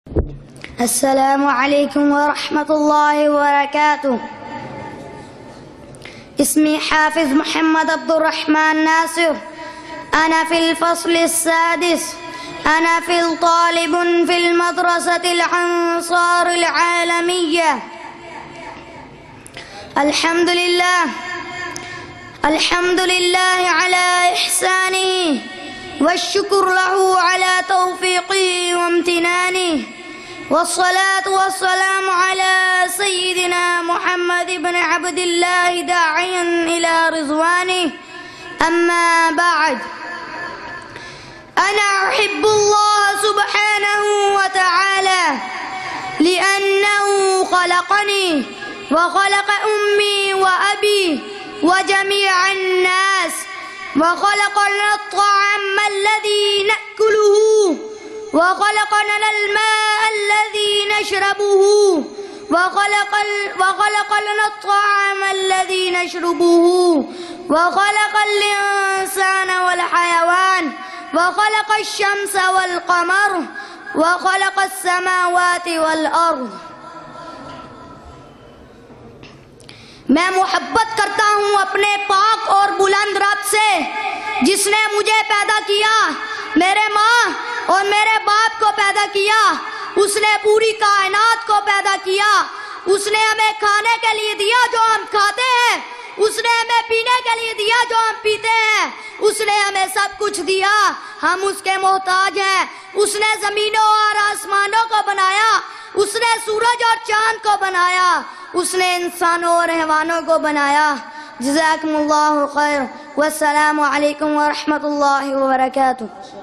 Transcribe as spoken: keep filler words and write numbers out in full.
अस्सलामु अलैकुम व रहमतुल्लाहि व बरकातुहू। इस्मी हाफिज मोहम्मद अब्दुर रहमान नासिर। अना फिल फ़स्ल अस्सादिस। अना फिल तालिबुन फिल मदरसतिल अंसारिल आलमिय्या। अल्हम्दुलिल्लाह अल्हम्दुलिल्लाह अला इहसानिही वश्शुक्र लहू अला तौफ़ीक़िही व इम्तिनानिही वस्सलातु वस्सलामु अला सय्यिदिना मुहम्मद इब्न अब्दिल्लाह दाइयन इला रिज़वानिही। अम्मा बअद। अना उहिब्बुल्लाह सुब्हानहु व तआला लिअन्नहु खलक़नी व खलक़ उम्मी व अबी व जमीअन नास व खलक़ना अत-तअाम अल्लज़ी नअकुलुहु व खलक़ना अल-माअ अल्लज़ी नशरबुहु व खलक़ल व खलक़ना अत-तअाम अल्लज़ी नशरबुहु व खलक़ल इंसान वल हयवान व खलक़ अश-शम्स वल क़मर व खलक़ अस-समावाति वल अर्ज़। मैं मोहब्बत करता हूँ अपने पाक और बुलंद रब से जिसने मुझे पैदा किया, मेरे माँ और मेरे बाप को पैदा किया। उसने पूरी कायनात को पैदा किया। उसने हमें खाने के लिए दिया जो हम खाते हैं, उसने हमें पीने के लिए दिया जो हम पीते हैं। उसने हमें सब कुछ दिया, हम उसके मोहताज हैं। उसने जमीनों और आसमानों को बनाया, उसने सूरज और चांद को बनाया, उसने इंसानों और हैवानों को बनाया। जज़ाकुमुल्लाहु खैर। वस्सलामु अलैकुम व रहमतुल्लाहि व बरकातुहू।